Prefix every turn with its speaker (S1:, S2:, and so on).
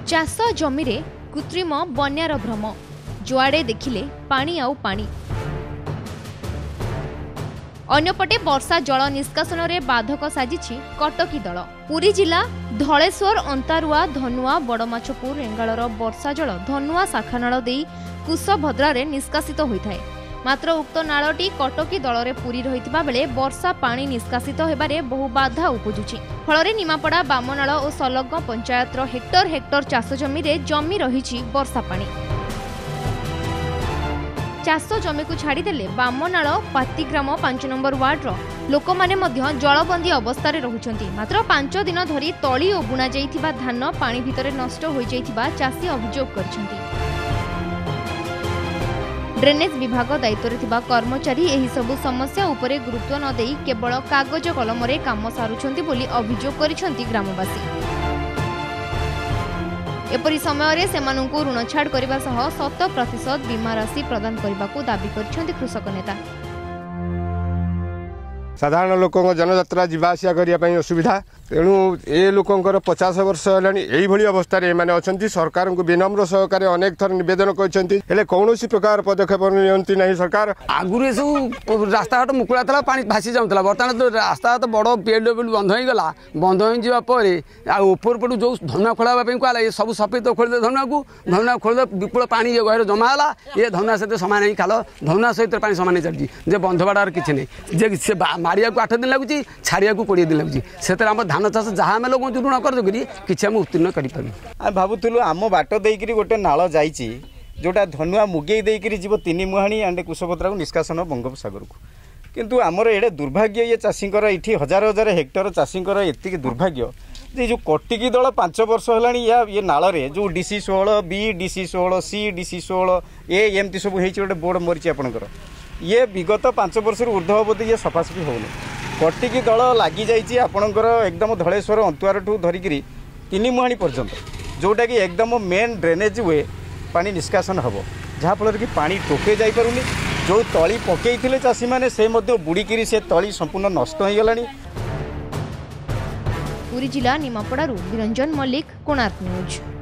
S1: चाष जमी रे कृत्रिम बन्यार भ्रम जुआड़े देखिले पानी आउ पानी। अन्यपटे वर्षा जल निष्कासन में बाधक साजिछि कटकी दल। पुरी जिला धलेश्वर अंतारुआ धनुआ बड़माछपुर रेंगालर वर्षा जल धनुआ शाखानाल देई कुशभद्रारे निष्कासित होइथाय। मात्र उक्त नाळटी कटकी दल में पूरी रहितबा बेले वर्षा पानी निष्कासित हेबारे बहु बाधा उपजुछि। फलरे निमापड़ा बामनाळ और संलग्न पंचायतर हेक्टर हेक्टर चाष जमी रे जमी रहिछि वर्षा पानी। चाष जमी को छाड़देले बामनाळ पातिग्राम 5 नंबर वार्डर लोक माने मध्य जलबंदी अवस्था रहुछंती। मात्र 5 दिन धरी तली और बुणा जाइथिबा धान पानी भितरे नष्ट होई जाइथिबा चाषी अभियोग करछंती। ड्रेनेज विभाग दायित्व थिबा कर्मचारी एही सबु समस्या उपरे गुरुत्व न देई केवल कागज कलमरे काम सारुछंती बोली अभियोग करिसंती ग्रामवासी। एपरी समय सेमानंकु ऋण छाड़ करबा सह 100% बीमा राशि प्रदान करबाकू दाबी करिसंती कृषक नेता।
S2: साधारण लोक जनयात्रा जावासिया करने असुविधा तेणु ए लोकंर 50 वर्ष है अवस्था अच्छा। सरकार को विनम्र सहकार अनेक थर नवेदन कर कौन प्रकार पदक्षेप नियंती नहीं सरकार।
S3: आगुरी सब रास्ताघाट मुकुला था पानी भासी जाऊला बर्तमान तो रास्ताघाट बड़ PLW बंद हो गला। बंद होपर पटू जो धनुआ खोलवाई कहला सब सफेद खोलदे धनुआ खोलदे विपुल पानी गहर जमा है। ये धनुआ सहित सामान ही खाल धनुआ सहित पानी सामान चलती जे बंध बाड़ार किसी नहीं जे मारिया 8 दिन लगुच छाड़िया 20 दिन लगुच से धान चाष जहाँ आम लगुच ऋण कर किसी आम उत्तीर्ण कर
S4: भावुलु आम बाट देकर गोटे नाल जाइए जोटा धनुआ मुगे देकर जीव 3 मुहाणी एंड कुशभद्रा को निष्कासन बंगोपसागर को। किंतु आमर एडे दुर्भाग्य ये चाषीकर ये हजार हजार हेक्टर चाषीकर एति दुर्भाग्य जे जो कटिकी दल 5 वर्ष है ये नाल जो DC 16 B DC 16 C DC 16 एमती सब गोटे बोर्ड मरी आपंकर ये विगत 5 वर्ष ऊर्ध्व अवधि ये सफासफी होने कटिकी दल लगी जाइए आपणकर एकदम धलेश्वर अंतुआर ठू धरिकी 3 मुहाणी पर्यंत जोटा कि एकदम मेन ड्रेनेज वे पानी निष्कासन हम जहाँफल कि पानी टोके जापरूनी जो तली पकई चाषी मैंने से बुड़ीकी से तली संपूर्ण नष्ट हो गला।
S1: पुरी जिला निमापड़ारू निरंजन मल्लिक कोणार्क न्यूज।